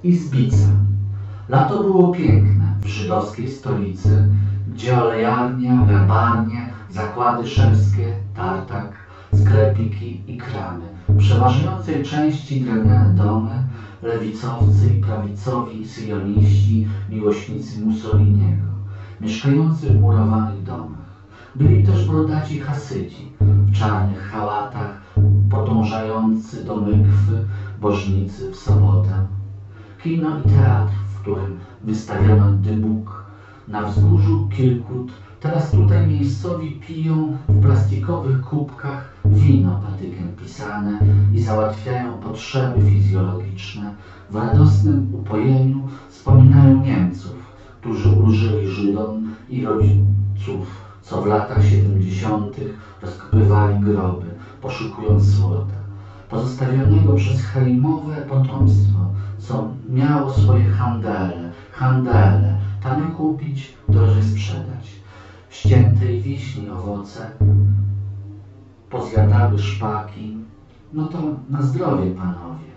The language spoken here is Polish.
Izbica. Lato było piękne w żydowskiej stolicy, gdzie olejarnia, werbarnie, zakłady szewskie, tartak, sklepiki i kramy. W przeważającej części drewniane domy, lewicowcy i prawicowi syjoniści, miłośnicy Mussoliniego, mieszkający w murowanych domach. Byli też brodaci Hasydzi, w czarnych chałatach, podążający do mykwy, bożnicy w sobotę. Kino i teatr, w którym wystawiano dybuk. Na wzgórzu Kirkut, teraz tutaj miejscowi piją w plastikowych kubkach wino patykiem pisane i załatwiają potrzeby fizjologiczne. W radosnym upojeniu wspominają Niemców, którzy ulżyli Żydom i rodziców, co w latach 70. rozkopywali groby, poszukując złota, pozostawionego przez hejmowe potomstwo, co miało swoje handele, tanio kupić, drożej sprzedać. Ściętej wiśni owoce pozjadały szpaki. No to na zdrowie, panowie.